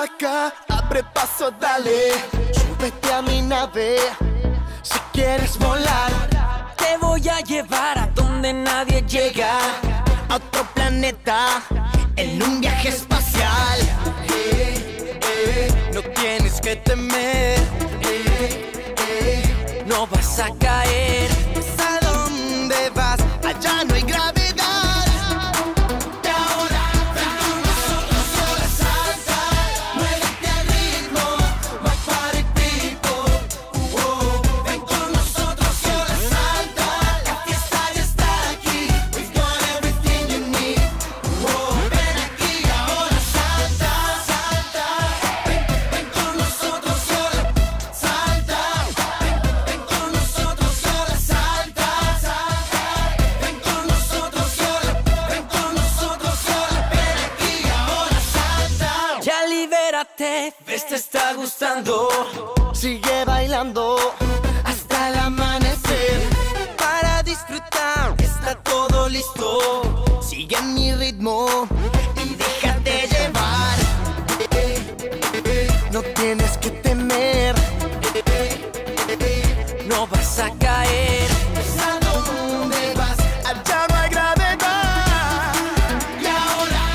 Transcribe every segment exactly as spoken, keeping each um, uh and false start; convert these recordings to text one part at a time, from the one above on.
acá, abre paso, dale. Súbete a mi nave, si quieres volar. Te voy a llevar a donde nadie llega, A otro planeta, en un viaje espacial. Eh, eh, no tienes que temer, eh, eh, no vas a caer. ¿a dónde vas? Allá no hay gravedad. Y ahora ven con nosotros, sola salta. Muévete al ritmo, my party people. Uh, oh. Ven con nosotros, sola salta. La fiesta ya está aquí. We've got everything you need. Uh, oh. Ven aquí, ahora salta, salta. Ven, ven con nosotros, sola salta. Ven, ven con nosotros, sola salta, salta. Ven con nosotros, sola. Ven con nosotros, sola. Ven aquí, ahora salta. Ya libérate, ves te está gustando. Sigue bailando hasta el amanecer. Para disfrutar, está todo listo. Sigue mi ritmo y déjate llevar. Eh, eh, eh, No tienes que temer, No vas a caer. ¿a dónde vas? Allá no hay gravedad. Y ahora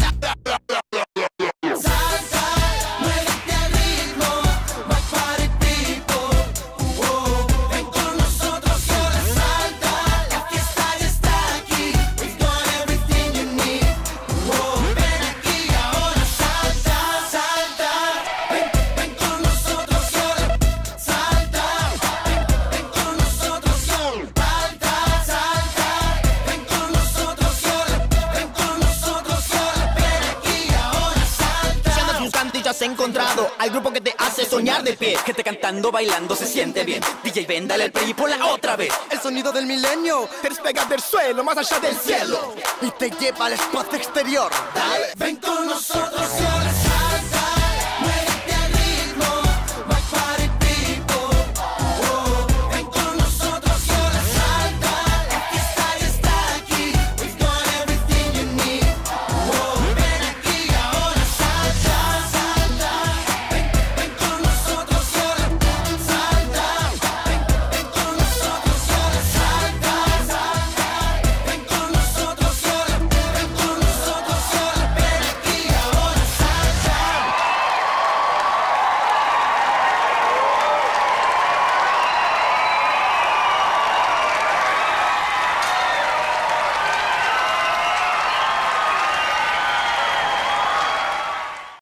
salta, muévete al ritmo, my party people. Uh, oh. Ven con nosotros, sola salta. La fiesta ya está aquí. We've got everything you need. Uh, oh. Ven aquí, ahora salta, salta. Ven, ven con nosotros, sola salta. Ven, ven con nosotros, sola salta, salta. Ven con nosotros, sola. Ven con nosotros, sola. Ven aquí, ahora salta. Si andas buscando y ya has encontrado al grupo que te hace soñar de pie, Gente cantando, bailando, se siente bien. D J, ven, dale el play y ponla otra vez. El sonido del milenio te despega del suelo, más allá del cielo, y te lleva al espacio exterior. Dale, ven con nosotros, sola.